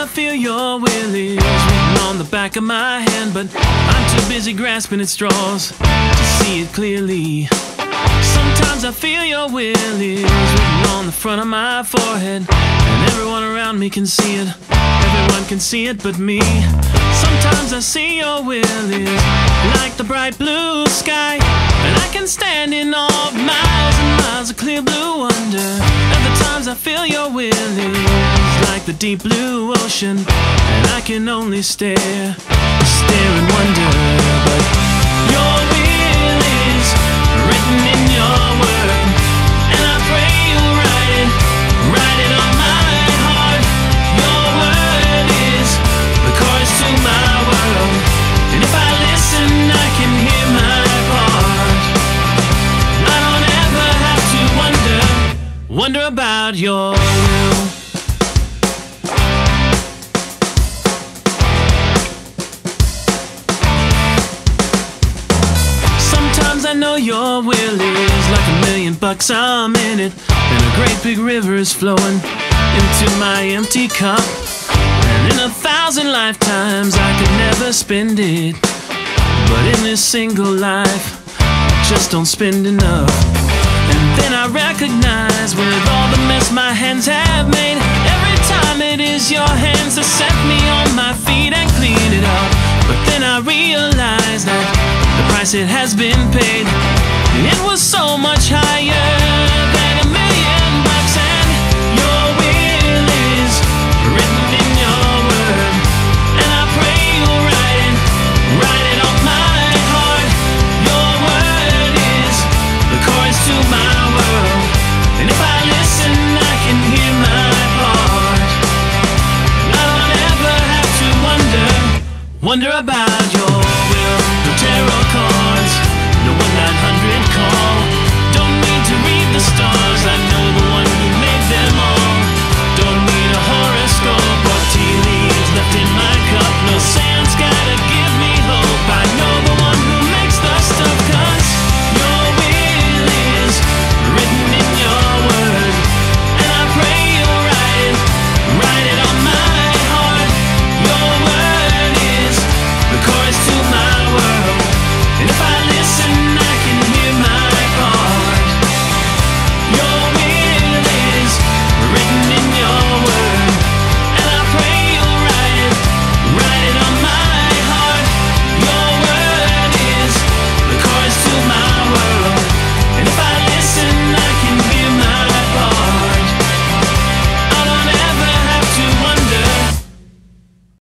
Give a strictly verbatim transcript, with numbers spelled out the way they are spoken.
feel your will is written on the back of my hand, but I'm too busy grasping at straws to see it clearly. Sometimes I feel your will is written on the front of my forehead, and everyone around me can see it. Everyone can see it but me. Sometimes I see your will is like the bright blue sky, and I can stand in awe of miles and miles of clear blue wonder. Other times I feel your will is like the deep blue ocean, and I can only stare, stare and wonder. But your will is written in your word, and I pray you'll write it, write it on my heart. Your word is the chorus to my world, and if I listen I can hear my part. I don't ever have to wonder, wonder about your will. Sometimes I know your will is like a million bucks, I'm in it, and a great big river is flowing into my empty cup, and in a thousand lifetimes I could never spend it, but in this single life I just don't spend enough. And then I recognize with all the mess my hands have made, every time it is your hands that set me on my feet and clean it up. But then I realize that the price it has been paid, it was so much higher than a million bucks. And your will is written in your word, and I pray you'll write it, write it on my heart. Your word is the chorus to my world, and if I listen I can hear my heart. I don't ever have to wonder, wonder about